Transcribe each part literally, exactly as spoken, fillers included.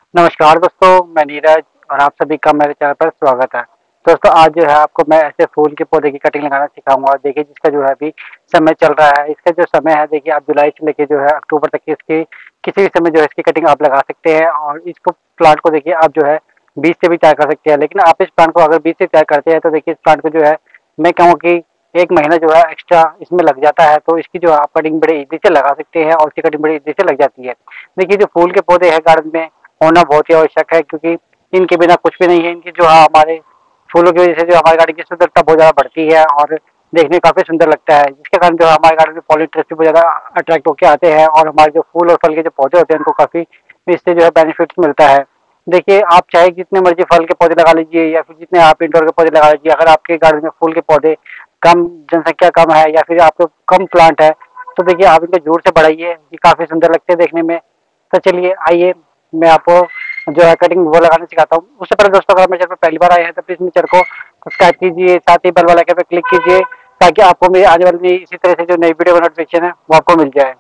नमस्कार दोस्तों, मैं नीरज और आप सभी का मेरे चैनल पर स्वागत है। दोस्तों आज जो है आपको मैं ऐसे फूल के पौधे की कटिंग लगाना सिखाऊँगा। देखिए जिसका जो है अभी समय चल रहा है, इसका जो समय है देखिए आप जुलाई से लेके जो है अक्टूबर तक की इसकी किसी भी समय जो है इसकी कटिंग आप लगा सकते हैं और इसको प्लांट को देखिए आप जो है बीज से भी तैयार कर सकते हैं। लेकिन आप इस प्लांट को अगर बीज से तैयार करते हैं तो देखिए इस प्लांट को जो है मैं कहूँगा कि एक महीना जो है एक्स्ट्रा इसमें लग जाता है, तो इसकी जो आप कटिंग बड़े ईज़ी से लगा सकते हैं और इसकी कटिंग बड़ी ईज़ी से लग जाती है। देखिए जो फूल के पौधे हैं गार्डन में होना बहुत ही आवश्यक है, क्योंकि इनके बिना कुछ भी नहीं है। इनकी जो है हमारे फूलों की वजह से जो हमारे गार्डन की सुंदरता बहुत ज़्यादा बढ़ती है और देखने में काफ़ी सुंदर लगता है, जिसके कारण जो है हमारे गार्डन में पॉलिनेटर्स भी बहुत ज़्यादा अट्रैक्ट होके आते हैं और हमारे जो फूल और फल के जो पौधे होते हैं उनको काफ़ी इससे जो है बेनिफिट्स मिलता है। देखिए आप चाहे जितने मर्जी फल के पौधे लगा लीजिए या फिर जितने आप इंडोर के पौधे लगा लीजिए, अगर आपके गार्डन में फूल के पौधे कम, जनसंख्या कम है या फिर आपके कम प्लांट है, तो देखिए आप इनको ज़रूर से बढ़ाइए, ये काफ़ी सुंदर लगते हैं देखने में। तो चलिए आइए मैं आपको जो है कटिंग वो लगाना सिखाता हूँ। उससे पहले दोस्तों अगर मेरे चैनल पर पहली बार आए हैं तो प्लीज़ मेरे चैनल को सब्सक्राइब कीजिए, साथ ही बेल वाला आइकन पे क्लिक कीजिए ताकि आपको मेरी आने वाली इसी तरह से जो नई वीडियो का नोटिफिकेशन है वो आपको मिल जाए।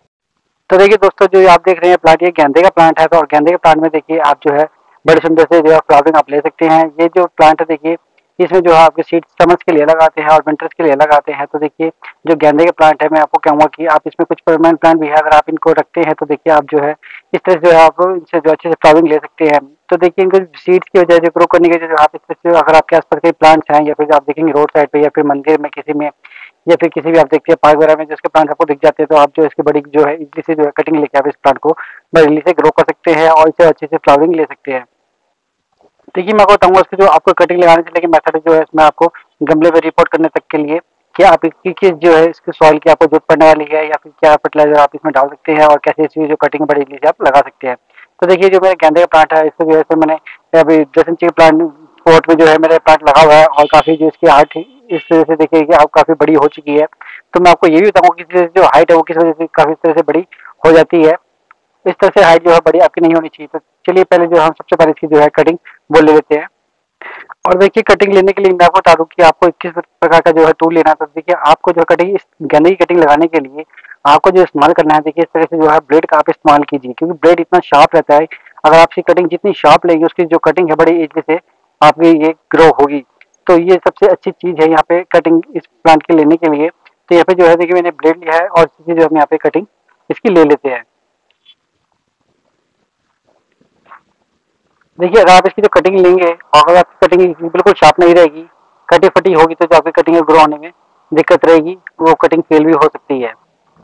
तो देखिए दोस्तों जो आप देख रहे हैं प्लांट, ये गेंदे का प्लांट है, तो और गेंदे के प्लांट में देखिए आप जो है बड़े सुंदर से जो है फ्लावरिंग आप ले सकते हैं। ये जो प्लांट है देखिए इसमें जो है आपके सीड्स समर्स के लिए लगाते हैं और विंटर्स के लिए लगाते हैं। तो देखिए जो गेंदे के प्लांट है मैं आपको कहूँगा कि आप इसमें कुछ परमानेंट प्लांट भी है, अगर आप इनको रखते हैं तो देखिए आप जो है इस तरह से जो है आप इनसे जो अच्छे से फ्लावरिंग ले सकते हैं। तो देखिए इनको सीड्स की वजह से ग्रो करने की वजह से जो आप इस तरह से अगर आपके आस-पास कहीं प्लांट्स हैं या फिर आप देखेंगे रोड साइड पे या फिर मंदिर में किसी में या फिर किसी भी आप देखिए पार्क वगैरह में जिसके प्लांट आपको दिख जाते हैं, तो आप जो इसकी बड़ी जो है इजली से जो है कटिंग लेके आप इस प्लांट को बड़ी इजली से ग्रो कर सकते हैं और इसे अच्छे से फ्लावरिंग ले सकते हैं। देखिए मैं आपको बताऊँगा इसकी जो आपको कटिंग लगाने से लेके मेथड जो है इसमें आपको गमले में रिपोर्ट करने तक के लिए कि आप इसकी किस जो है इसकी सॉइल की आपको जरूरत पड़ने वाली है या फिर क्या फर्टिलाइजर आप इसमें डाल सकते हैं और कैसे इसकी जो कटिंग बड़ी इजली से आप लगा सकते हैं। तो देखिए जो मेरे गेंदे का प्लांट है इसको जो है से मैंने अभी दस इंच के प्लांट पॉट में जो है मेरे प्लांट लगा हुआ है और काफ़ी जो इसकी हाइट इस तरह से देखिए कि आप काफ़ी बड़ी हो चुकी है। तो मैं आपको ये भी बताऊँगा कि जो हाइट है वो किस वजह से काफ़ी इस तरह से बड़ी हो जाती है। इस तरह से हाइट जो है बड़ी आपकी नहीं होनी चाहिए। तो चलिए पहले जो हम सबसे पहले इसकी जो है कटिंग वो ले लेते हैं। और देखिए कटिंग लेने के लिए मैं आपको बता दूँ कि आपको किस प्रकार का जो है टूल लेना है। तो देखिए आपको जो है कटिंग इस गेंदे की कटिंग लगाने के लिए आपको जो इस्तेमाल करना है, देखिए इस तरह से जो है ब्लेड का आप इस्तेमाल कीजिए, क्योंकि ब्लेड इतना शार्प रहता है। अगर आप इसकी कटिंग जितनी शार्प लेंगे उसकी जो कटिंग है बड़ी ईज़ी से आपकी ये ग्रो होगी। तो ये सबसे अच्छी चीज़ है यहाँ पे कटिंग इस प्लांट के लेने के लिए। तो यहाँ पे जो है देखिए मैंने ब्लेड लिया है और इसी से जो हम यहाँ पे कटिंग इसकी ले लेते हैं। देखिए अगर आप इसकी जो कटिंग लेंगे और अगर आपकी कटिंग बिल्कुल शार्प नहीं रहेगी, कटी-फटी होगी, तो जो आपकी कटिंग है ग्रो होने में दिक्कत रहेगी, वो कटिंग फेल भी हो सकती है।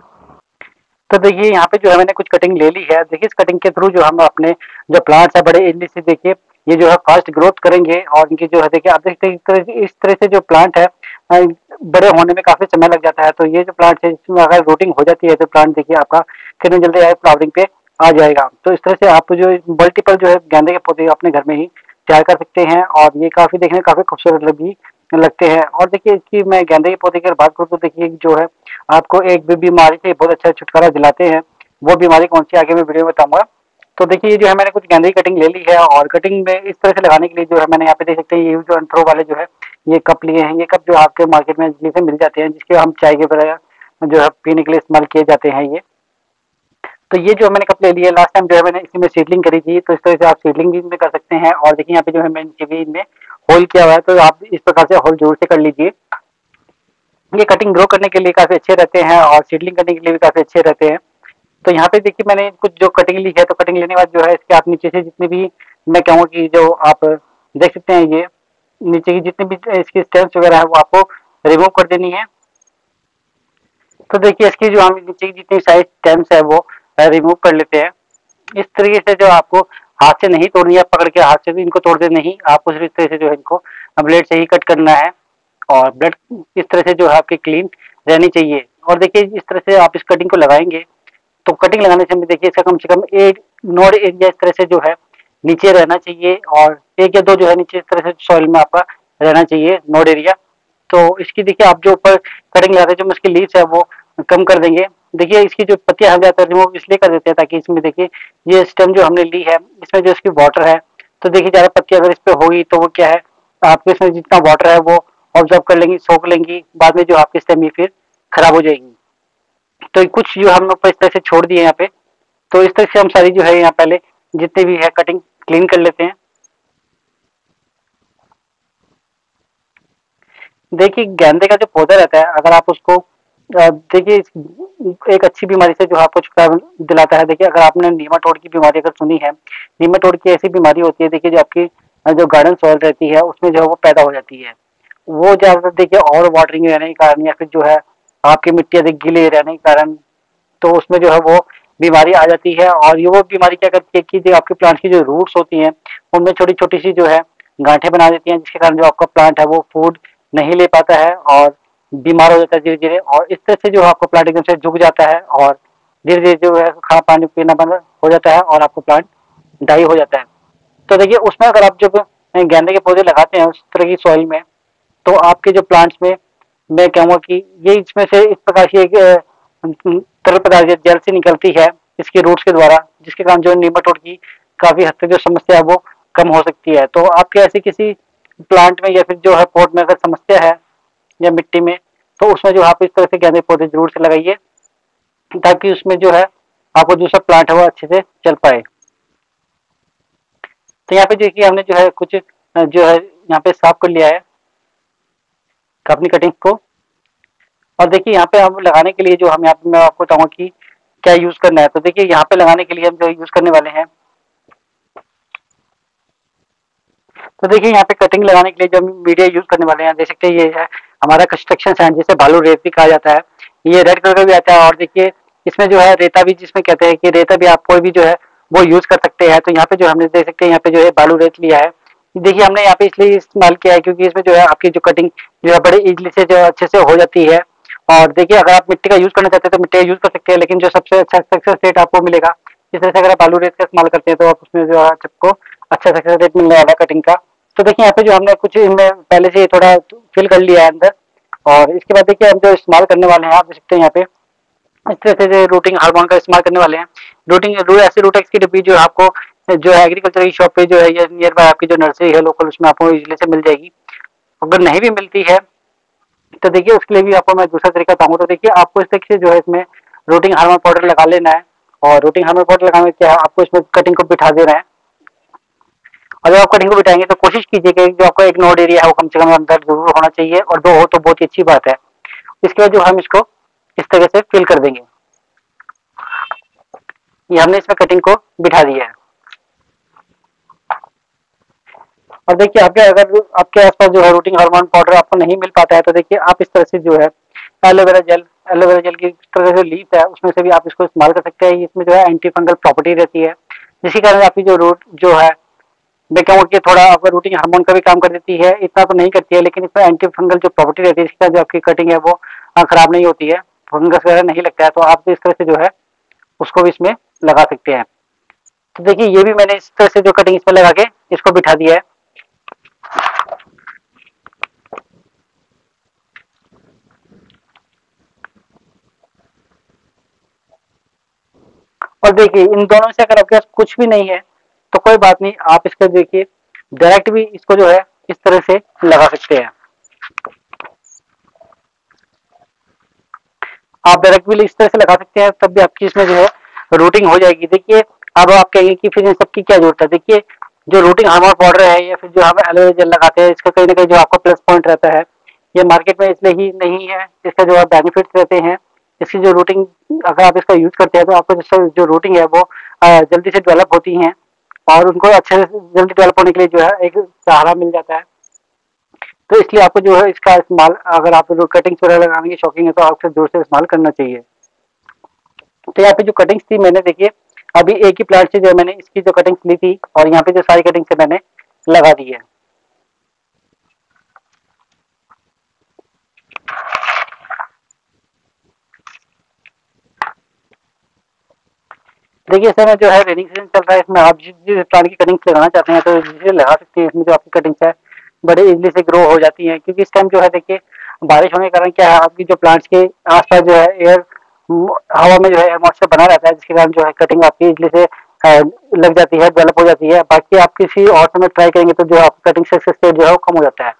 तो देखिए यहाँ पे जो है मैंने कुछ कटिंग ले ली है। देखिए इस कटिंग के थ्रू जो हम अपने जो प्लांट्स है बड़े ईज़िली से देखिए ये जो है फास्ट ग्रोथ करेंगे और इनकी जो है देखिए आप देखते हैं इस तरह से इस तरह से जो प्लांट है अ, बड़े होने में काफ़ी समय लग जाता है। तो ये जो प्लांट है इसमें अगर रूटिंग हो जाती है तो प्लांट देखिए आपका कितनी जल्दी है फ्लावरिंग पे आ जाएगा। तो इस तरह से आप जो मल्टीपल जो है गेंदे के पौधे अपने घर में ही तैयार कर सकते हैं और ये काफ़ी देखने में काफ़ी खूबसूरत लग भी लगते हैं। और देखिए इसकी मैं गेंदे के पौधे की अगर बात करूँ तो देखिए जो है आपको एक बी बीमारी से बहुत अच्छा छुटकारा दिलाते हैं। वो बीमारी कौन-सी आगे मैं वीडियो में बताऊँगा। तो देखिए ये जो है मैंने कुछ गेंदे की कटिंग ले ली है और कटिंग में इस तरह से लगाने के लिए जो है मैंने यहाँ पे देख सकते हैं ये जो अनथ्रो वाले जो है ये कप लिए हैं। ये कप जो आपके मार्केट में इज़िली से मिल जाते हैं, जिसके हम चाय के बजाय जो है पीने के लिए इस्तेमाल किए जाते हैं ये। तो ये जो मैंने कप ले लिए लास्ट टाइम जो है मैंने इसी में सीडलिंग करी थी, तो इस तरह से आप सीडलिंग भी इनमें कर सकते हैं। और देखिए यहाँ पे जो है मैंने नीचे भी इनमें होल किया हुआ है, तो आप इस प्रकार से होल ज़रूर से कर लीजिए। ये कटिंग ग्रो करने के लिए काफ़ी अच्छे रहते हैं और सीडलिंग करने के लिए भी काफ़ी अच्छे रहते हैं। तो यहाँ पे देखिए मैंने कुछ जो कटिंग ली है, तो कटिंग लेने के बाद जो है इसके आप नीचे से जितने भी मैं कहूँगा कि जो आप देख सकते हैं ये नीचे की जितनी भी इसकी स्टेम्स वगैरह है वो आपको रिमूव कर देनी है। तो देखिए इसकी जो हम नीचे की जितनी सारी स्टेम्स है वो अ, रिमूव कर लेते हैं। इस तरीके से जो आपको हाथ से नहीं तोड़नी है, पकड़ के हाथ से भी इनको तोड़ देना नहीं, आपको सिर्फ इस तरह से जो है इनको ब्लेड से ही कट करना है और ब्लेड इस तरह से जो है आपकी क्लीन रहनी चाहिए। और देखिए इस तरह से आप इस कटिंग को लगाएँगे तो कटिंग लगाने से देखिए इसका कम से कम एक नोड एरिया इस तरह से जो है नीचे रहना चाहिए और एक या दो जो है नीचे इस तरह से सॉइल में आपका रहना चाहिए नोड एरिया। तो इसकी देखिए आप जो ऊपर कटिंग लगाते हैं जो इसकी लीव्स है वो कम कर देंगे। देखिए इसकी जो पत्तियाँ हट जाता है रिमूव इसलिए कर देते हैं ताकि इसमें देखिए ये स्टेम जो हमने ली है इसमें जो इसकी वाटर है, तो देखिए ज़्यादा पत्तियाँ अगर इस पे होगी तो वो क्या है आपके इसमें जितना वाटर है वो ऑब्ज़र्व कर लेंगी, सोख लेंगी, बाद में जो आपकी स्टेम ये फिर खराब हो जाएगी। तो कुछ जो हम ऊपर इस तरह से छोड़ दिए यहाँ पे, तो इस तरह से हम सारी जो है यहाँ पहले जितने भी है कटिंग क्लीन कर लेते हैं। देखिए गेंदे का जो पौधा रहता है, अगर आप उसको अ, देखिए एक अच्छी बीमारी से जो आपको छुटकारा दिलाता है। देखिए अगर आपने नीमाटोड की बीमारी अगर सुनी है, नीमाटोड की ऐसी बीमारी होती है देखिए जो आपकी अ, जो गार्डन सॉइल रहती है उसमें जो है वो पैदा हो जाती है। वो ज़्यादातर देखिए ओवर वाटरिंग रहने के कारण या फिर जो है आपकी मिट्टी अधिक गीली रहने के कारण, तो उसमें जो है वो बीमारी आ जाती है। और ये वो बीमारी क्या करती है कि जो आपके प्लांट की जो रूट्स होती हैं उनमें छोटी छोटी सी जो है गांठें बना देती हैं, जिसके कारण जो आपका प्लांट है वो फूड नहीं ले पाता है और बीमार हो जाता है धीरे धीरे। और इस तरह से जो है आपका प्लांट एकदम से झुक जाता है और धीरे धीरे जो है खाना पानी पीना बंद हो जाता है और आपका प्लांट डाई हो जाता है। तो देखिए उसमें अगर आप जब गेंदे के पौधे लगाते हैं उस तरह की सॉइल में, तो आपके जो प्लांट्स में मैं कहूँगा कि ये इसमें से इस प्रकार की एक अ, तरल पदार्थ जल से निकलती है इसके रूट्स के द्वारा, जिसके कारण जो नीमाटोड की काफी हद तक जो समस्या है वो कम हो सकती है। तो आपके ऐसे किसी प्लांट में या फिर जो है पॉट में अगर समस्या है या मिट्टी में, तो उसमें जो आप इस तरह से गेंदे पौधे जरूर से लगाइए, ताकि उसमें जो है आपको दूसरा प्लांट है वो अच्छे से चल पाए। तो यहाँ पे देखिए हमने जो है कुछ अ, जो है यहाँ पे साफ कर लिया है अपनी कटिंग को। और देखिए यहाँ पे हम लगाने के लिए जो हम यहाँ पे मैं आपको बताऊंगा कि क्या यूज करना है। तो देखिए यहाँ पे लगाने के लिए हम जो यूज करने वाले हैं, तो देखिए यहाँ पे कटिंग लगाने के लिए जो हम मीडिया यूज करने वाले हैं, देख सकते हैं ये है हमारा कंस्ट्रक्शन सैंड, जिसे बालू रेत भी कहा जाता है। ये रेड कलर का भी आता है और देखिए इसमें जो है रेता भी, जिसमें कहते हैं कि रेता भी आप कोई भी जो है वो यूज कर सकते हैं। तो यहाँ पे जो हमने देख सकते हैं यहाँ पे जो है बालू रेत लिया है। देखिए हमने यहाँ पे इसलिए इस्तेमाल किया है क्योंकि इसमें जो है आपकी जो कटिंग जो है बड़े इजली से जो अच्छे से हो जाती है। और देखिए अगर आप मिट्टी का यूज करना चाहते हैं तो मिट्टी का यूज कर सकते हैं, लेकिन जो सबसे अच्छा सक्सेस रेट आपको मिलेगा इस तरह से अगर आप बालू रेत का इस्तेमाल करते हैं तो आप उसमें जो है आपको अच्छा सक्सेस रेट मिलने वाला है कटिंग का। तो देखिए यहाँ पे जो हमने कुछ इनमें पहले से थोड़ा फिल कर लिया है अंदर। और इसके बाद देखिए हम जो इस्तेमाल करने वाले हैं, आप देख सकते हैं यहाँ पे इस तरह से रूटिंग हार्मोन का इस्तेमाल करने वाले हैं। रूटिंग रू ऐसे रूटेक्स की डिब्बी जो आपको जो है एग्रीकल्चर की शॉप पे जो है या नियर बाय आपकी जो नर्सरी है लोकल, उसमें आपको इजीली से मिल जाएगी। अगर नहीं भी मिलती है तो देखिए उसके लिए भी आपको मैं दूसरा तरीका बताऊंगा। तो देखिए आपको इस तरीके से जो है इसमें रूटिंग हार्मोन पाउडर लगा लेना है। और रूटिंग हार्मोन पाउडर लगाने में क्या है, आपको इसमें कटिंग को बिठा देना है। और जब आप कटिंग को बिठाएंगे तो कोशिश कीजिए कि जो आपका एक नोड एरिया है वो कम से कम अंदर जरूर होना चाहिए, और दो हो तो बहुत ही अच्छी बात है। इसके बाद जो हम इसको इस तरह से फिल कर देंगे। ये हमने इसमें कटिंग को बिठा दिया है। और देखिए आपके अगर आपके आसपास जो है रूटिंग हार्मोन पाउडर आपको नहीं मिल पाता है, तो देखिए आप इस तरह से जो है एलोवेरा जेल, एलोवेरा जेल की तरह जो लीफ है उसमें से भी आप इसको इस्तेमाल कर सकते हैं। इसमें जो है एंटी फंगल प्रॉपर्टी रहती है, जिसके कारण आपकी जो रूट जो है मैं कहूँगा कि थोड़ा आपका रूटिंग हार्मोन का भी काम कर देती है। इतना तो नहीं करती है, लेकिन इसमें एंटी फंगल जो प्रॉपर्टी रहती है इसके साथ जो आपकी कटिंग है वो अ, खराब नहीं होती है, फंगस वगैरह नहीं लगता है। तो आप इस तरह से जो है उसको भी इसमें लगा सकते हैं। तो देखिए ये भी मैंने इस तरह से जो कटिंग इसमें लगा के इसको बिठा दिया है। और देखिए इन दोनों से अगर आपके पास कुछ भी नहीं है तो कोई बात नहीं, आप इसको देखिए डायरेक्ट भी इसको जो है इस तरह से लगा सकते हैं। आप डायरेक्ट भी इस तरह से लगा सकते हैं, तब भी आपकी इसमें जो है रूटिंग हो जाएगी। देखिए अब आप कहेंगे कि फिर इन सबकी क्या जरूरत है। देखिए जो रूटिंग हार्मोन पाउडर है या फिर जो हम एलोवेरा जेल लगाते हैं, इसका कहीं ना कहीं जो आपका प्लस पॉइंट रहता है, ये मार्केट में इसलिए ही नहीं है, इसका जो बेनिफिट्स रहते हैं, इसकी जो रूटिंग अगर आप इसका यूज करते हैं तो आपको जो जो रूटिंग है वो अ, जल्दी से डेवलप होती हैं और उनको अच्छे से जल्दी डेवलप होने के लिए जो है एक सहारा मिल जाता है। तो इसलिए आपको जो है इसका इस्तेमाल, अगर आप कटिंग्स वगैरह लगाने की शौकीन है तो आपको जोर से इस्तेमाल करना चाहिए। तो यहाँ पे जो कटिंग्स थी मैंने देखिए अभी एक ही प्लांट से जो है मैंने इसकी जो कटिंग्स ली थी और यहाँ पे जो सारी कटिंग्स है मैंने लगा दी है। देखिए इस समय जो है रेनिंग सीजन चल रहा है, इसमें आप जिस जिस प्लांट की कटिंग्स लगाना चाहते हैं तो इजीली लगा सकते हैं। इसमें जो आपकी कटिंग्स है बड़े इजीली से ग्रो हो जाती हैं, क्योंकि इस टाइम जो है देखिए बारिश होने के कारण क्या है, आपकी जो प्लांट्स के आसपास जो है एयर हवा में जो है एयर मॉइस्चर बना रहता है, जिसके कारण जो है कटिंग आपकी इजली से अ, लग जाती है, डेवलप हो जाती है। बाकी आप किसी और समय ट्राई करेंगे तो जो है आपकी कटिंग सक्सेस रेट जो है वो कम हो जाता है।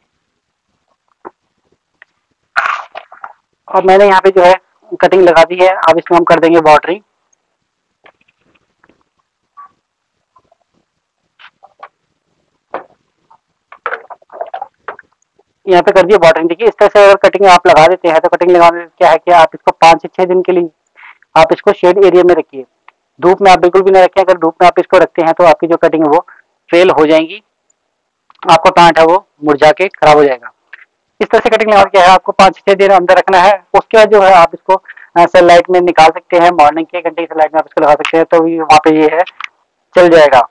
और मैंने यहाँ पे जो है कटिंग लगा दी है, अब इसमें हम कर देंगे वाटरिंग। यहाँ पे कर दिया वाटरिंग। देखिए इस तरह से अगर कटिंग आप लगा देते हैं तो कटिंग लगाने से क्या है कि आप इसको पाँच से छह दिन के लिए आप इसको शेड एरिया में रखिए। धूप में आप बिल्कुल भी ना रखें। अगर धूप में आप इसको रखते हैं तो आपकी जो कटिंग है वो फेल हो जाएंगी, आपका प्लांट है वो मुरझा के खराब हो जाएगा। इस तरह से कटिंग लगा के है आपको पाँच से छह दिन अंदर रखना है। उसके बाद जो है आप इसको सनलाइट में निकाल सकते हैं। मॉर्निंग के घंटे की सनलाइट में आप इसको लगा सकते हैं, तो वहाँ पे ये है चल जाएगा।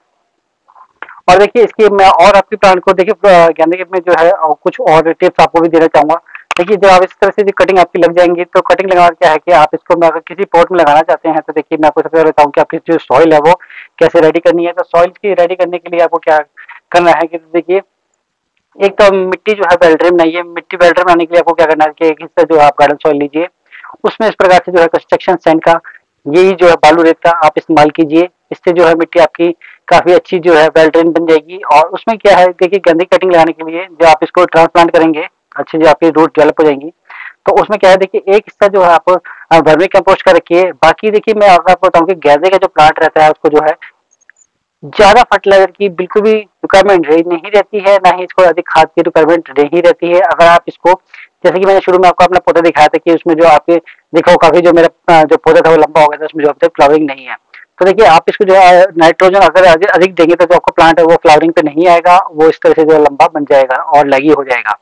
और देखिए इसकी मैं और आपकी प्लांट को देखिए गेंदे के में जो है कुछ और टिप्स आपको भी देना चाहूंगा। देखिए जब आप इस तरह से कटिंग आपकी लग जाएंगी तो कटिंग लगाना क्या है कि आप इसको मैं अगर किसी पॉट में लगाना चाहते हैं तो देखिए मैं आपको सबसे पहले बताऊं कि आपकी जो सॉइल है वो कैसे रेडी करनी है। तो सॉइल की रेडी करने के लिए आपको क्या करना है कि देखिए एक तो मिट्टी जो है वेल ड्रेन नहीं है। मिट्टी वेल ड्रेन बनाने के लिए आपको क्या करना है कि एक हिस्सा जो है आप गार्डन सॉइल लीजिए, उसमें इस प्रकार से जो है कंस्ट्रक्शन सैंड का यही जो है बालू रेत का आप इस्तेमाल कीजिए। इससे जो है मिट्टी आपकी काफी अच्छी जो है वेल ड्रेन बन जाएगी। और उसमें क्या है देखिए गंदी कटिंग लगाने के लिए जो आप इसको ट्रांसप्लांट करेंगे अच्छी जो आपकी रूट डेवलप हो जाएंगी, तो उसमें क्या है देखिए एक हिस्सा जो है आप वर्मी कंपोस्ट का रखिए। बाकी देखिए मैं अगर आपको बताऊं कि गेंदे का जो प्लांट रहता है उसको जो है ज्यादा फर्टिलाइजर की बिल्कुल भी रिक्वायरमेंट नहीं रहती है, ना ही इसको अधिक खाद की रिक्वायरमेंट नहीं रहती है। अगर आप इसको जैसे कि मैंने शुरू में आपको अपना पौधा दिखाया था कि उसमें जो आपके देखो काफी जो मेरा जो पौधा था वो लंबा हो गया था, उसमें जो अब तक फ्लावरिंग नहीं है। तो देखिए आप इसको जो है नाइट्रोजन अगर अधिक देंगे तो जो आपका प्लांट है वो फ्लावरिंग पे नहीं आएगा, वो इस तरह से जो लंबा बन जाएगा और लगी हो जाएगा।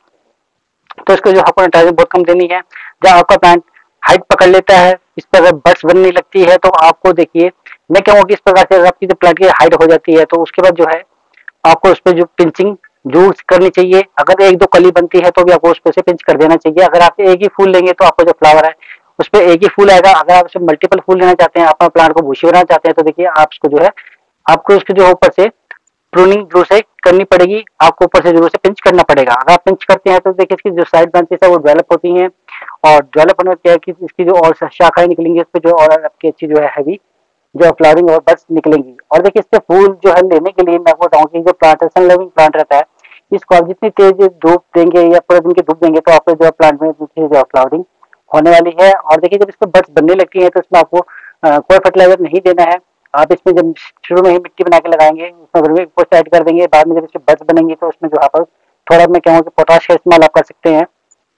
तो इसको जो आपको नाइट्रोजन बहुत कम देनी है। जब आपका प्लांट हाइट पकड़ लेता है, इस पर अगर बड्स बनने लगती है तो आपको देखिए मैं कहूँगा कि इस प्रकार से अगर आपकी जो प्लांट की हाइट हो जाती है तो उसके बाद जो है आपको उस पर जो पिंचिंग जरूर करनी चाहिए। अगर एक दो कली बनती है तो भी आपको उस पर से पिंच कर देना चाहिए। अगर आप एक ही फूल लेंगे तो आपका जो फ्लावर है उस पर एक ही फूल आएगा। अगर आप उसमें मल्टीपल फूल लेना चाहते हैं, अपना प्लांट को बुशी बनाना चाहते हैं, तो देखिए आप उसको जो है आपको उसके जो ऊपर से प्रूनिंग जरूर से करनी पड़ेगी। आपको ऊपर से जरूर से पिंच करना पड़ेगा। अगर आप पिंच करते हैं तो देखिए इसकी जो साइड ब्रांचेस है वो डेवलप होती हैं, और डेवलप होने में क्या है कि इसकी जो और शाखाएं निकलेंगी उस पर जो और आपकी अच्छी जो है हैवी जो फ्लावरिंग और बड्स निकलेंगी। और देखिए इससे फूल जो है लेने के लिए मैं आपको बताऊं कि जो प्लांट है सन लविंग प्लांट रहता है, इसको आप जितनी तेज धूप देंगे या पूरे दिन की धूप देंगे तो आपको जो प्लांट में जो फ्लावरिंग होने वाली है। और देखिए जब इसको बड्स बनने लगती है तो इसमें आपको अ, कोई फर्टिलाइजर नहीं देना है। आप इसमें जब शुरू में ही मिट्टी बना के लगाएंगे उसमें वर्मी कंपोस्ट ऐड कर देंगे, बाद में जब इसके बड्स बनेंगे तो उसमें जो आप थोड़ा मैं कहूँगा कि पोटाश का इस्तेमाल आप कर सकते हैं,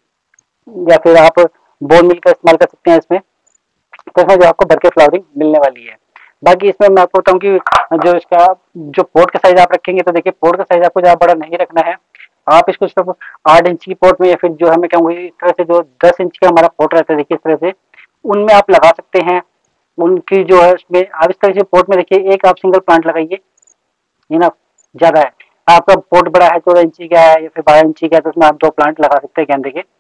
या फिर आप बोन मिल का इस्तेमाल कर सकते हैं इसमें। तो इसमें जो आपको भर के फ्लावरिंग मिलने वाली है। बाकी इसमें मैं आपको बताऊं कि जो इसका जो पोट का साइज आप रखेंगे तो देखिए पोट का साइज आपको ज्यादा बड़ा नहीं रखना है। आप इसको सिर्फ आठ इंच की पोट में या फिर जो है मैं कहूँगा इस तरह से जो दस इंच का हमारा पोट रहता है देखिए इस तरह से उनमें आप लगा सकते हैं। उनकी जो है उसमें आप इस तरह से पोट में देखिए एक आप सिंगल प्लांट लगाइए, ये ना ज्यादा है। आपका पोट बड़ा है चौदह इंची का है या फिर बारह इंची का है तो उसमें आप दो प्लांट लगा सकते हैं गेंदे के।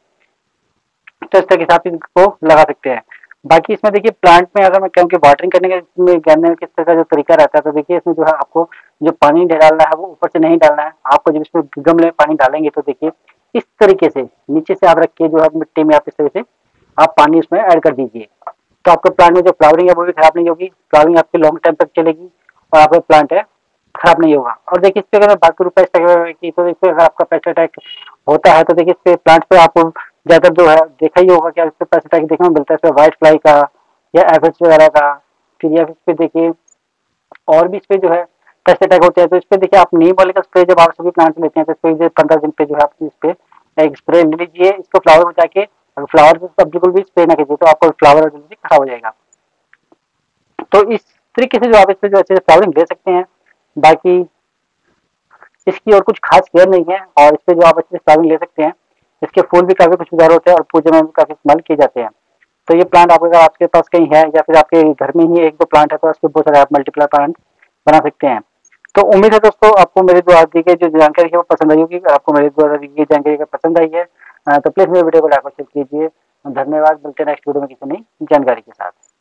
तो इस तरह के हिसाब से इसको लगा सकते हैं। बाकी इसमें देखिए प्लांट में अगर मैं कहूँ कि वाटरिंग करने का इसमें गेंदे में किस तरह का जो तरीका रहता है तो देखिए इसमें जो है आपको जो पानी डालना है वो ऊपर से नहीं डालना है। आपको जब इसमें गमले में पानी डालेंगे तो देखिए इस तरीके से नीचे से आप रख के जो है मिट्टी में आप इस तरह से आप पानी उसमें ऐड कर दीजिए। तो आपके प्लांट में जो फ्लावरिंग है वो भी खराब नहीं होगी, फ्लावरिंग आपकी लॉन्ग टाइम तक चलेगी और आपका प्लांट है खराब नहीं होगा। और देखिए इस पे अगर मैं बात करूँ पेस्ट अटैक की तो इस पे अगर आपका पेस्ट अटैक होता है तो देखिए इस पे प्लांट पे आपको ज्यादातर जो है देखा ही होगा कि इस पे पेस्ट अटैक देखने को मिलता है। इस पे व्हाइट फ्लाई का या एफिड्स वगैरह का, फिर या इस पे देखिए और भी इस पे जो है पेस्ट अटैक होते हैं। तो इस पे देखिए आप नीम वाले का स्प्रे जब आप सभी प्लांट लेते हैं तो इस पे पंद्रह दिन पे जो है आप इस पे एक स्प्रे ले लीजिए इसको फ्लावर में जाके। अगर फ्लावर पे बिल्कुल भी स्प्रे ना कीजिए तो आपका फ्लावर जल्दी खराब हो जाएगा। तो इस तरीके से जो आप इस पे जो अच्छे से फ्लावरिंग ले सकते हैं। बाकी इसकी और कुछ खास केयर नहीं है और इस पे जो आप अच्छे से फ्लावरिंग ले सकते हैं। इसके फूल भी काफी खुशबूदार होते हैं और पूजा में भी काफी इस्तेमाल किए जाते हैं। तो ये प्लांट आप अगर आपके पास कहीं है या फिर आपके घर में ही एक दो प्लांट है तो उसके बहुत सारे आप मल्टीप्लाई प्लांट बना सकते हैं। तो उम्मीद है दोस्तों आपको मेरे द्वारा दी गई जो जानकारी है वो पसंद आई होगी। अगर आपको मेरे द्वारा दी गई जानकारी अगर पसंद आई है तो प्लीज मेरे वीडियो को लाइक और शेयर कीजिए। धन्यवाद। मिलते हैं नेक्स्ट वीडियो में किसी नई जानकारी के साथ।